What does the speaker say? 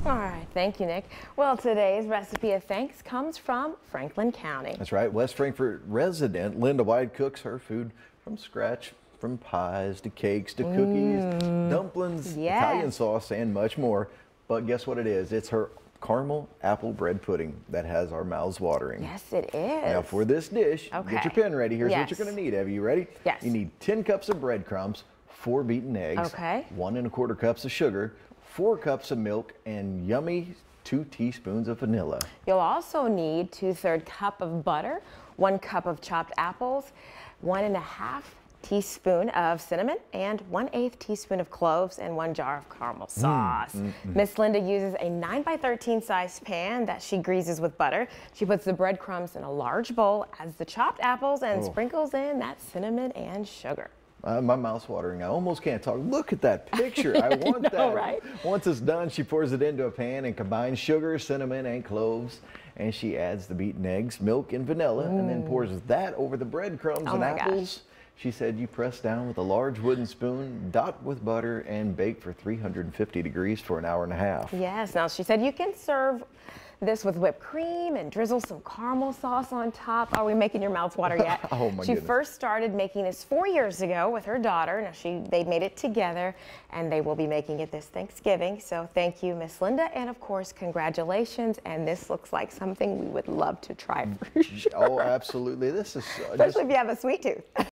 All right, thank you, Nick. Well, today's recipe of thanks comes from Franklin County. That's right. West Frankfort resident Linda White cooks her food from scratch, from pies to cakes to cookies, dumplings, Yes. Italian sauce, and much more. But guess what it is? It's her caramel apple bread pudding that has our mouths watering. Yes, it is. Now for this dish, Okay. get your pen ready. Here's what Yes. you're going to need. Abby, you ready? Yes. You need 10 cups of breadcrumbs, 4 beaten eggs, Okay. 1 1/4 cups of sugar, 4 cups of milk, and yummy 2 teaspoons of vanilla. You'll also need 2/3 cup of butter, 1 cup of chopped apples, 1½ teaspoon of cinnamon, and 1/8 teaspoon of cloves, and 1 jar of caramel sauce. Miss Linda uses a 9 by 13 size pan that she greases with butter. She puts the breadcrumbs in a large bowl, adds the chopped apples, and sprinkles in that cinnamon and sugar. My mouth's watering. I almost can't talk. Look at that picture. I want that. Right? Once it's done, she pours it into a pan and combines sugar, cinnamon, and cloves. And she adds the beaten eggs, milk, and vanilla, and then pours that over the breadcrumbs and apples. She said you press down with a large wooden spoon, dot with butter, and bake for 350 degrees for an hour and a half. Yes, now she said you can serve this with whipped cream and drizzle some caramel sauce on top. Are we making your mouths water yet? Oh my She goodness. first started making this 4 years ago with her daughter. Now they made it together, and they will be making it this Thanksgiving. So thank you, Miss Linda, and of course, congratulations. And this looks like something we would love to try for sure. Oh, absolutely. This is Especially if you have a sweet tooth.